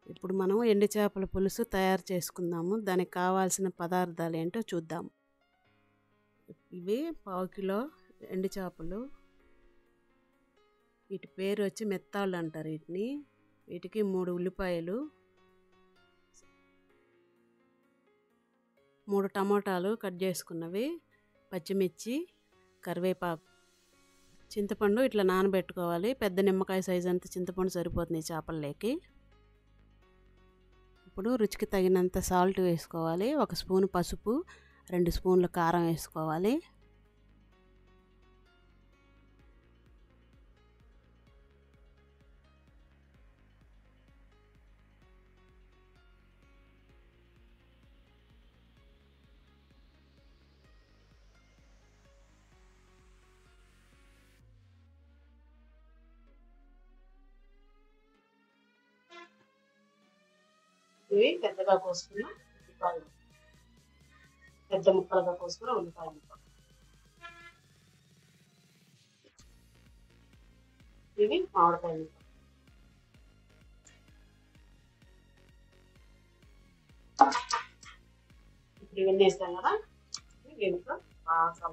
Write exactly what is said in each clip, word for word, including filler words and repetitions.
ఇప్పుడు మనం ఎండు చేపల పులుసు తయారు చేసుకుందాము. దానికి కావాల్సిన పదార్థాలు ఏంటో చూద్దాం. ఇవి పావు కిలో ఎండు చేపలు. వీటి పేరు వచ్చి మెత్తాళ్ళు అంటారు వీటిని. వీటికి మూడు ఉల్లిపాయలు, మూడు టమోటాలు కట్ చేసుకున్నవి, పచ్చిమిర్చి, కరివేపాకు, చింతపండు ఇట్లా నానబెట్టుకోవాలి. పెద్ద నిమ్మకాయ సైజు అంత చింతపండు సరిపోతుంది ఈ చేపల్లోకి. ఇప్పుడు రుచికి తగినంత సాల్ట్ వేసుకోవాలి. ఒక స్పూన్ పసుపు, రెండు స్పూన్ల కారం వేసుకోవాలి. ఇవి పెద్దగా కోసుకున్న ఉల్లిపాయలు, పెద్ద ముక్కలుగా కోసుకున్న ఉల్లిపాయ ముక్కలు. ఇవి మామిడికాయ ముక్కలు. ఇప్పుడు ఇవన్నీ వేస్తాం కదా, దీంట్లో బాగా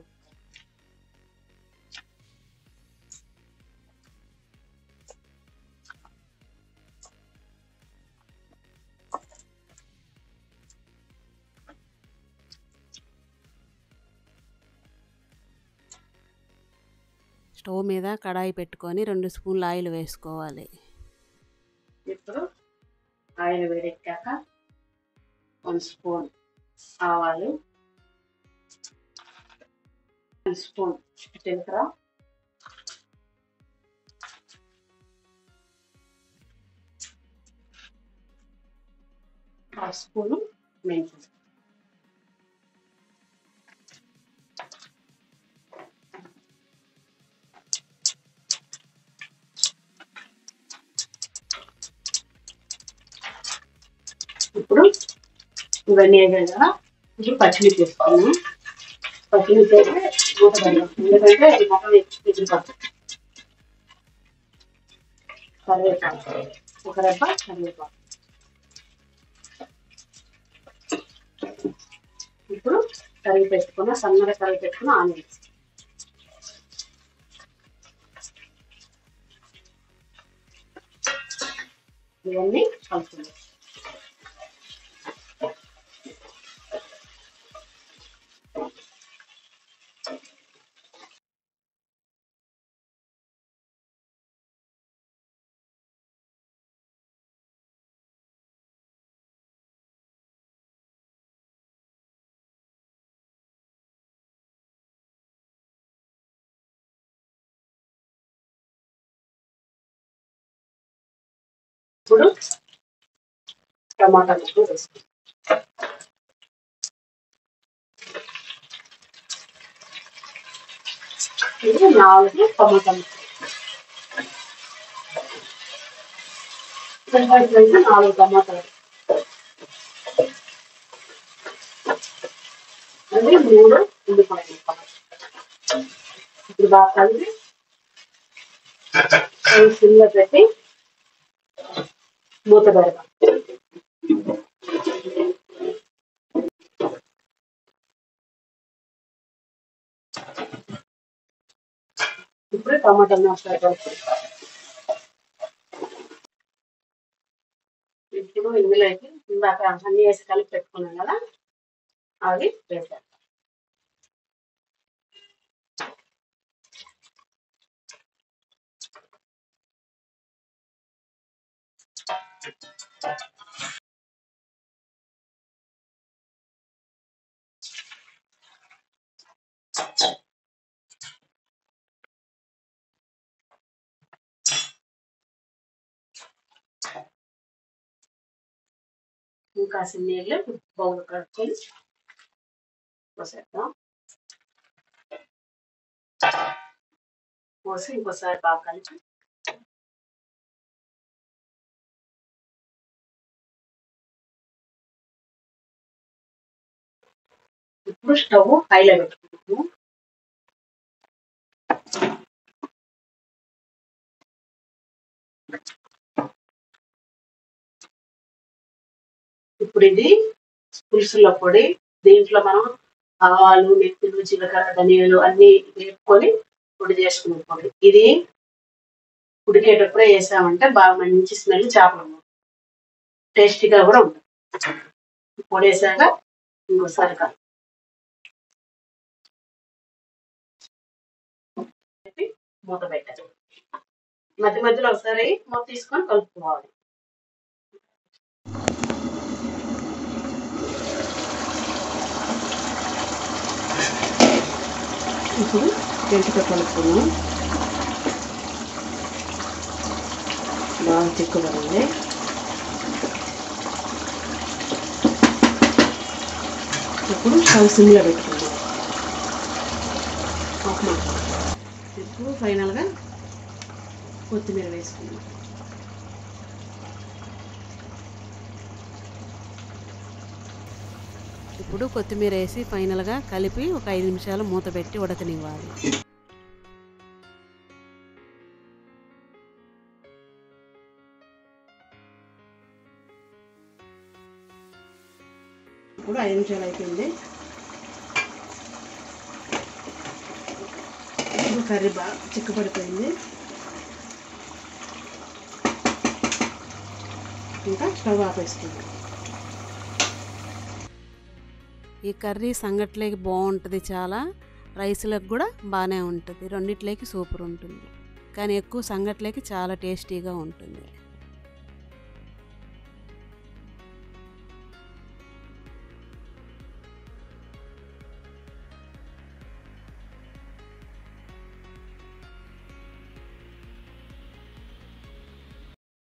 స్టవ్ మీద కడాయి పెట్టుకొని రెండు స్పూన్ల ఆయిల్ వేసుకోవాలి. ఇప్పుడు ఆయిల్ వేడెక్కాక వన్ స్పూన్ ఆవాలు, వన్ స్పూన్ జీలకర్ర, హాఫ్ స్పూను మెంతులు. ఇప్పుడు ఇవన్నీ వేయాలి కదా, ఇప్పుడు పచ్చిమిర్చి వేసుకున్నాము. పచ్చిమిర్చి అయితే మూత పెడదాం, ఎందుకంటే అది మొత్తం ఎత్తి పడుతుంది. కరివేపాకు, ఒక రెబ్బ కరివేపాకు. ఇప్పుడు కరిగి పెట్టుకున్న సన్నగా కరిగి పెట్టుకున్న ఆనియన్స్, ఇవన్నీ కలుపుకుందాం. ఇప్పుడు టమాటా ముక్కలు వేసుకుంటాం. ఇది నాలుగు టమాటా ముక్కలు, నాలుగు టమాటాలు, అది మూడు ఉల్లిపాయ ముక్కలు. ఇప్పుడు బాగా కలిపి సిమ్లో పెట్టి మూత పెడతాం. ఇప్పుడు టమాటా మసాలా కలుపుకుంటాం. ఇప్పుడు ఇందులోకి ఇందాక అన్నీ వేసి కలిపి పెట్టుకున్నాం కదా, అవి వేసాం. ఇంకా నీళ్ళు బౌల్ కడుక్కొని పోసేద్దాం. పోసి ఇంకోసారి బాగా కలిపి ఇప్పుడు స్టవ్ హైలో పెట్టుకుంటాము. ఇప్పుడు ఇది పులుసుల పొడి. దీంట్లో మనం ఆవాలు, మెంతులు, జీలకర్ర, ధనియాలు అన్నీ వేపుకొని పొడి చేసుకునే పొడి. ఇది ఉడికేటప్పుడే వేసామంటే బాగా మంచి స్మెల్ చేపలు టేస్టీగా కూడా ఉంటుంది. పొడి వేసాక ఇంకోసారి కాదు మూత పెట్టాలి. మధ్య మధ్యలో ఒకసారి మూత తీసుకొని కలుపుకోవాలి. ఇప్పుడు గంటతో కలుపుకున్నాం. బాగా చిక్కుబడింది. ఇప్పుడు స్టవ్ సిమ్లో పెట్టుకున్నాం. ఇప్పుడు ఫైనల్గా కొత్తిమీర వేసుకున్నాం. ఇప్పుడు కొత్తిమీర వేసి ఫైనల్గా కలిపి ఒక ఐదు నిమిషాలు మూత పెట్టి ఉడకనివ్వాలి. ఇప్పుడు ఐదు నిమిషాలు అయిపోయింది. ఇప్పుడు కర్రీ బాగా చిక్కపడిపోయింది. ఇంకా స్టవ్ ఆపేసుకుందాం. ఈ కర్రీ సంగట్లోకి బాగుంటుంది, చాలా రైస్లకు కూడా బాగానే ఉంటుంది, రెండిట్లోకి సూపర్ ఉంటుంది. కానీ ఎక్కువ సంగట్లోకి చాలా టేస్టీగా ఉంటుంది.